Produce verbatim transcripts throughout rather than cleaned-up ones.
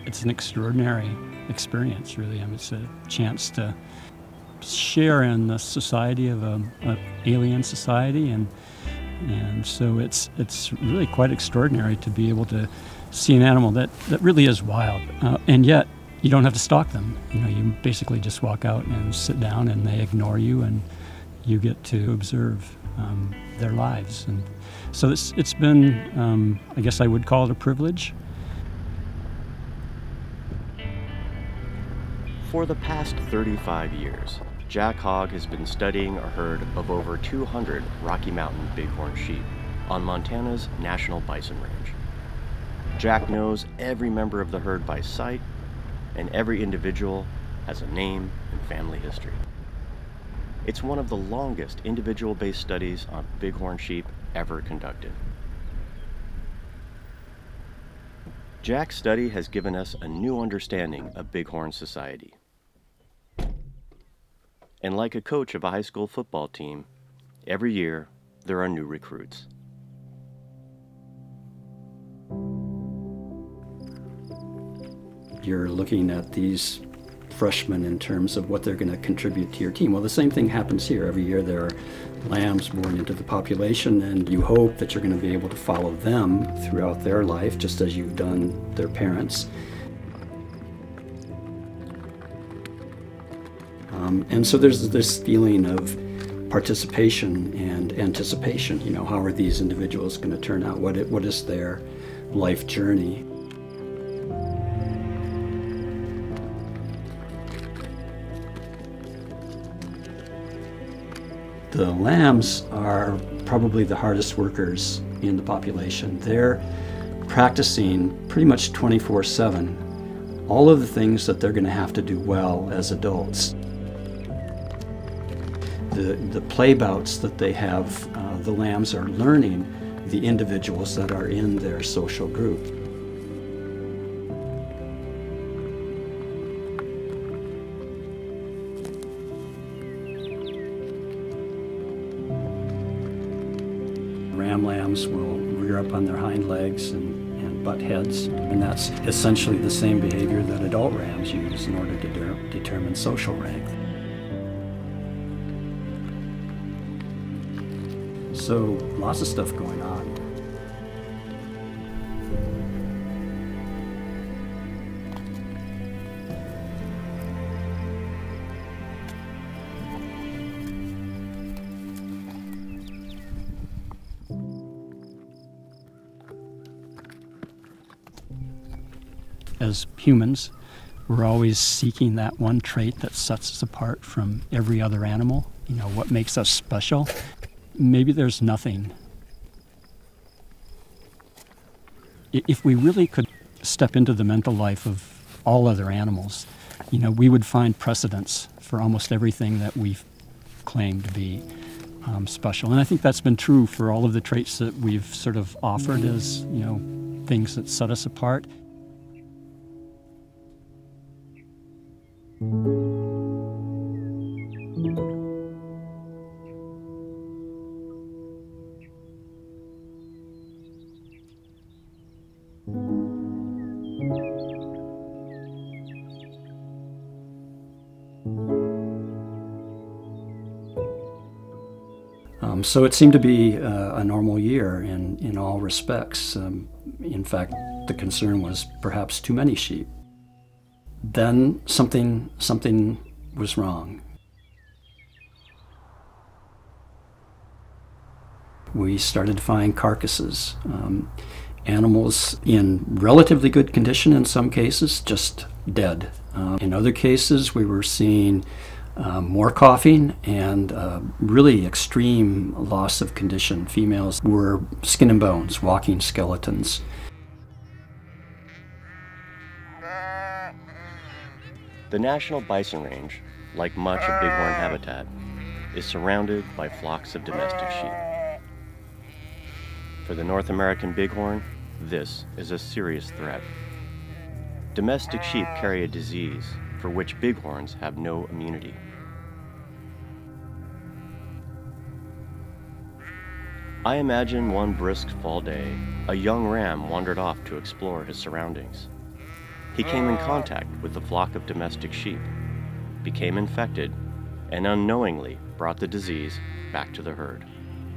it's an extraordinary experience, really. I mean, it's a chance to share in the society of a, a alien society, and and so it's it's really quite extraordinary to be able to see an animal that, that really is wild, uh, and yet you don't have to stalk them. You know, you basically just walk out and sit down, and they ignore you, and you get to observe um, their lives. And so it's it's been, um, I guess I would call it a privilege. For the past thirty-five years, Jack Hogg has been studying a herd of over two hundred Rocky Mountain bighorn sheep on Montana's National Bison Range. Jack knows every member of the herd by sight, and every individual has a name and family history. It's one of the longest individual-based studies on bighorn sheep ever conducted. Jack's study has given us a new understanding of bighorn society. And like a coach of a high school football team, every year there are new recruits. You're looking at these freshmen in terms of what they're going to contribute to your team. Well, the same thing happens here. Every year there are lambs born into the population, and you hope that you're going to be able to follow them throughout their life, just as you've done their parents. Um, and so there's this feeling of participation and anticipation. You know, how are these individuals going to turn out? What it, what is their life journey? The lambs are probably the hardest workers in the population. They're practicing pretty much twenty-four seven all of the things that they're going to have to do well as adults. The, the play bouts that they have, uh, the lambs are learning the individuals that are in their social group. Ram lambs will rear up on their hind legs and, and butt heads, and that's essentially the same behavior that adult rams use in order to de- determine social rank. So lots of stuff going on. As humans, we're always seeking that one trait that sets us apart from every other animal. You know, what makes us special? Maybe there's nothing. If we really could step into the mental life of all other animals, you know, we would find precedents for almost everything that we claim to be um, special. And I think that's been true for all of the traits that we've sort of offered as, you know, things that set us apart. Um, so it seemed to be uh, a normal year in, in all respects. Um, in fact, the concern was perhaps too many sheep. Then something, something was wrong. We started to find carcasses, um, animals in relatively good condition in some cases, just dead. Uh, in other cases, we were seeing uh, more coughing and uh, really extreme loss of condition. Females were skin and bones, walking skeletons. The National Bison Range, like much of bighorn habitat, is surrounded by flocks of domestic sheep. For the North American bighorn, this is a serious threat. Domestic sheep carry a disease for which bighorns have no immunity. I imagine one brisk fall day, a young ram wandered off to explore his surroundings. He came in contact with a flock of domestic sheep, became infected, and unknowingly brought the disease back to the herd.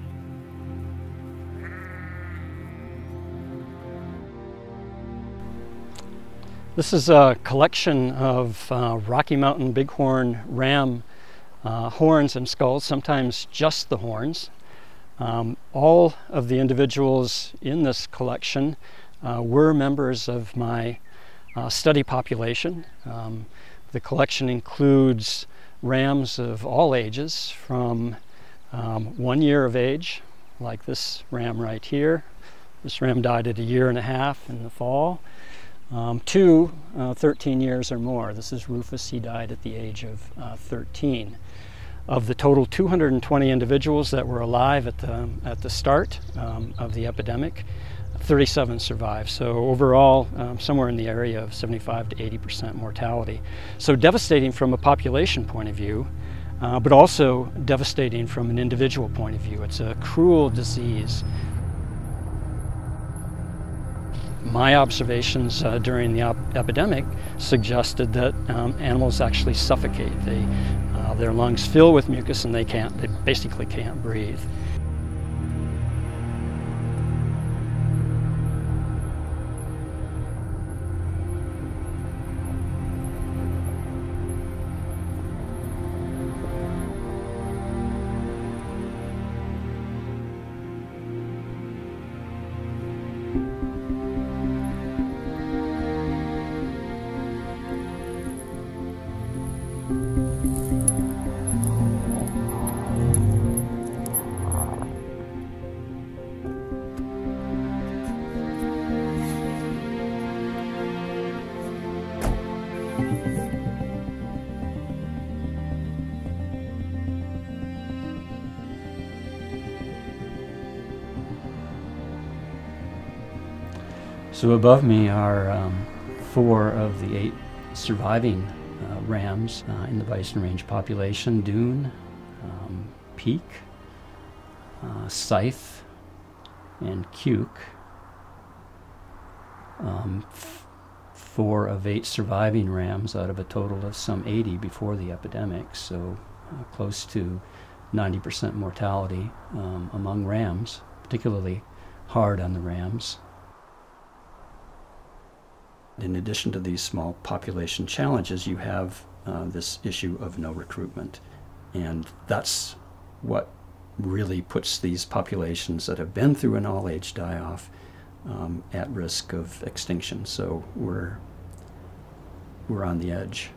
This is a collection of uh, Rocky Mountain Bighorn ram uh, horns and skulls, sometimes just the horns. Um, all of the individuals in this collection uh, were members of my uh, study population. Um, the collection includes rams of all ages, from um, one year of age, like this ram right here. This ram died at a year and a half in the fall. Um, to uh, thirteen years or more. This is Rufus. He died at the age of uh, thirteen. Of the total two hundred twenty individuals that were alive at the, at the start um, of the epidemic, thirty-seven survived. So overall, um, somewhere in the area of seventy-five to eighty percent mortality. So devastating from a population point of view, uh, but also devastating from an individual point of view. It's a cruel disease. My observations uh, during the epidemic suggested that um, animals actually suffocate. They, uh, their lungs fill with mucus and they can't, they basically can't breathe. So above me are um, four of the eight surviving uh, rams uh, in the Bison Range population: Dune, um, Peak, uh, Scythe, and Cuke. Um, four of eight surviving rams out of a total of some eighty before the epidemic, so uh, close to ninety percent mortality um, among rams, particularly hard on the rams. In addition to these small population challenges, you have uh, this issue of no recruitment. And that's what really puts these populations that have been through an all-age die-off um, at risk of extinction. So we're, we're on the edge.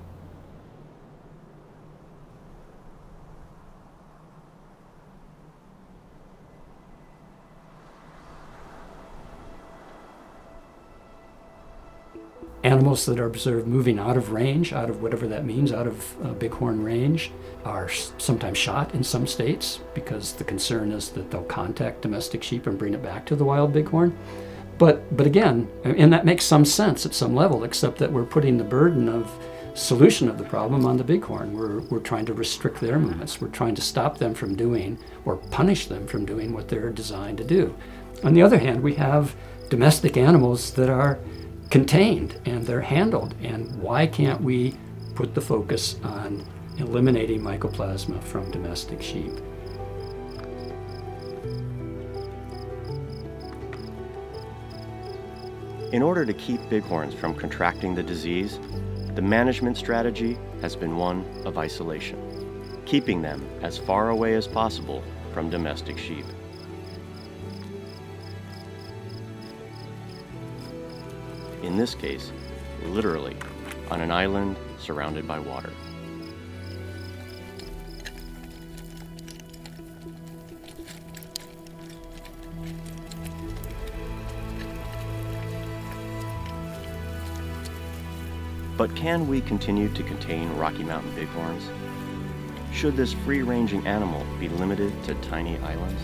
Animals that are observed moving out of range, out of whatever that means, out of uh, bighorn range, are sometimes shot in some states because the concern is that they'll contact domestic sheep and bring it back to the wild bighorn. But, but again, and that makes some sense at some level, except that we're putting the burden of solution of the problem on the bighorn. We're, we're trying to restrict their movements. We're trying to stop them from doing or punish them from doing what they're designed to do. On the other hand, we have domestic animals that are contained and they're handled, and why can't we put the focus on eliminating mycoplasma from domestic sheep? In order to keep bighorns from contracting the disease, the management strategy has been one of isolation, keeping them as far away as possible from domestic sheep. In this case, literally on an island surrounded by water. But can we continue to contain Rocky Mountain bighorns? Should this free-ranging animal be limited to tiny islands?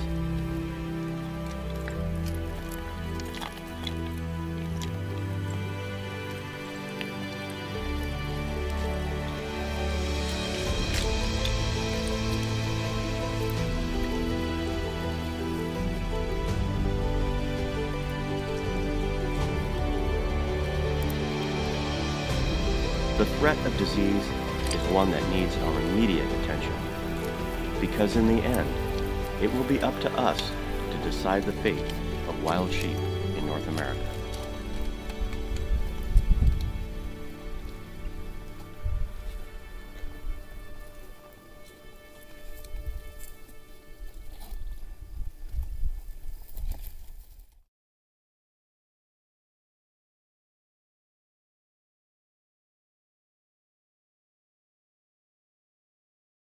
The threat of disease is one that needs our immediate attention, because in the end, it will be up to us to decide the fate of wild sheep in North America.